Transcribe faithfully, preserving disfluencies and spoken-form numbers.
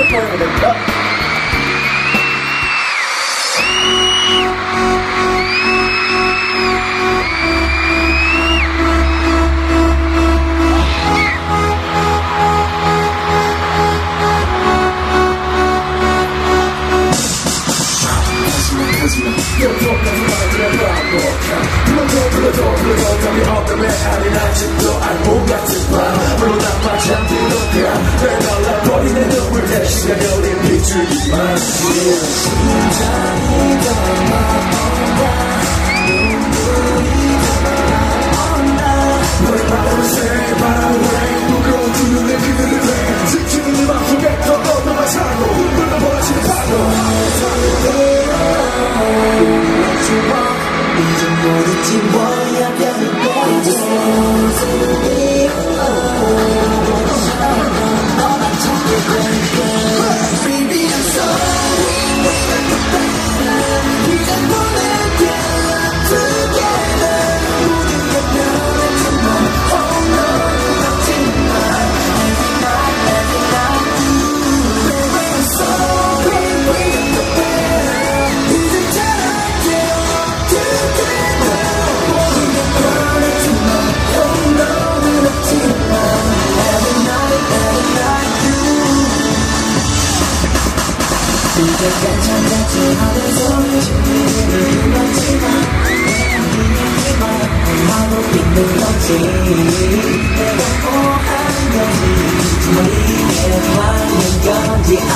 보여야 됩니다. 불러도 불러도 불러도 감이 없다면 아닌 아직도 알고 같은 밤 불러다만 잠들었다 빼달라 버리는 눈물에 시간이 어린 비추기만 심장이 더 나온다 눈물이 더 나온다 너의 바람을 새 바람을 왜 무거운 두 눈에 그들을 왜 지키는 네 맘속에 더 너만 살고 불러버리는 파도 이제 모르지 뭐야 별이 빼줘 너만 찾게 될게 Baby I'm sorry 이제 보낼게 Together 모든 게 변했지만 Oh no 없지만 Every night every night Baby I'm sorry we're the better 이제 잘할게요 이제 괜찮겠지 하면서 지금은 불렀지만 하고 있는 거지 내가 뭐 하는 건지 정말 이게 맞는 건지